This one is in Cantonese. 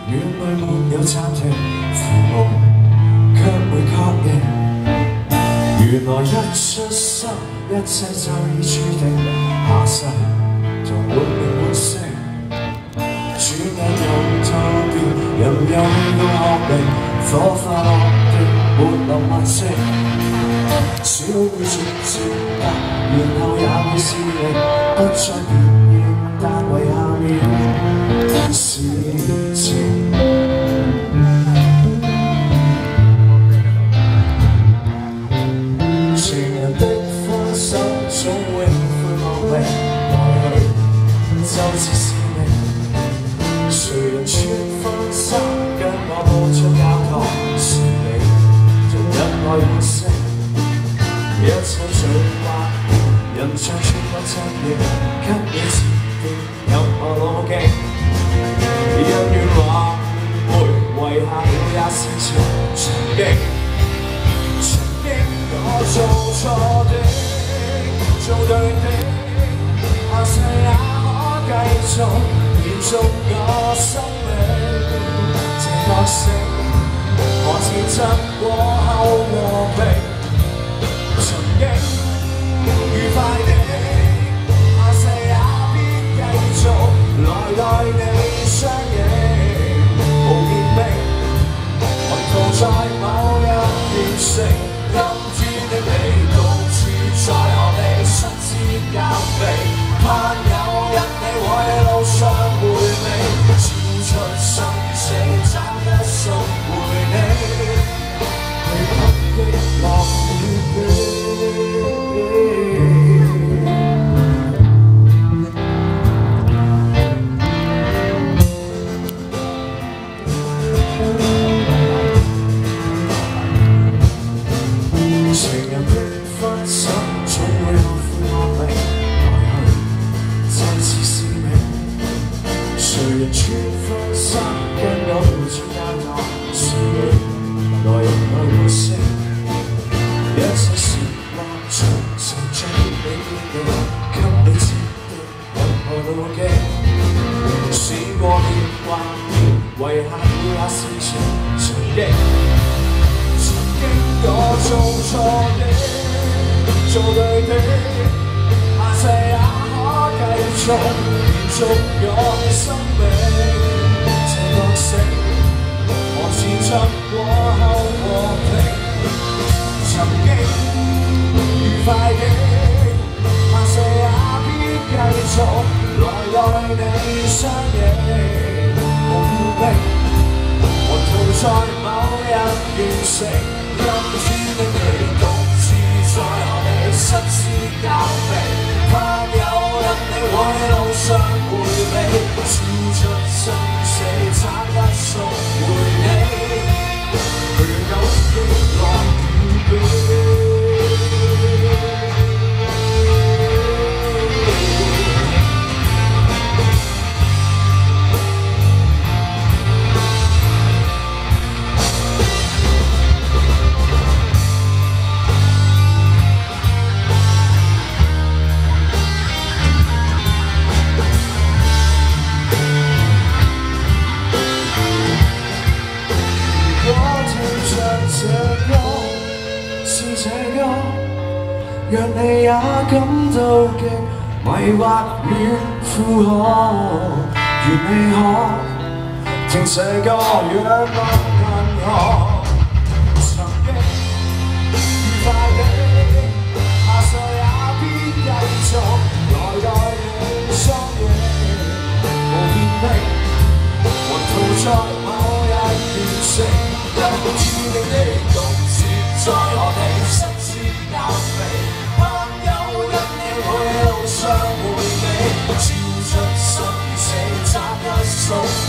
原來沒有暫停，父母卻會確認。原來一出生，一切就已注定，下世就活命活死。轉眼又蛻變，人又去到學齡，火花落定，沒留物跡。小會逐漸大，然後也會適應，不再變形，但為下面事情。情人的分手總會灰莫名，來去就似是命。誰人穿婚紗跟我步出教堂，是你做一愛活色。一切像畫面，人像穿過側翼，給你設定任何路徑。人願挽回，遺下了也是曾經我做錯的，做對的，下世也可繼續延續我生命。這角色何時曾過後和平？曾經愉快的，下世也必繼續來你相迎。無言明，魂途在某日完成。今天的你獨自在何地失之交臂，盼有日你會路上回味，超出生死找得送回你，去感激樂與悲。情人的分手總會後悔莫名，來去就似是命。誰人穿婚紗跟我陪住教堂，是你來人去活色。一切是浪潮，曾將你變定，給你設定任何路徑。試過變幻變，遺下了也是曾經。我做錯的，做對的，下世也可繼續延續我生命。這角色何時曾過後和平？曾經愉快的，下世也必繼續來你相迎。無要逼，魂途在某日完成。今天的你獨自在何地失之交臂，盼有日你會路上回味，超出生死找得送回你，去感激樂與悲。這歌是這歌，讓你也感到極迷惑與負荷。願你可聽這歌，讓我銀河。曾經愉快的，下世也必繼續來你相迎。無言的，魂途在某日完成。今天的你獨自在何地失之交臂，盼有日你會路上回味，超出生死找得送。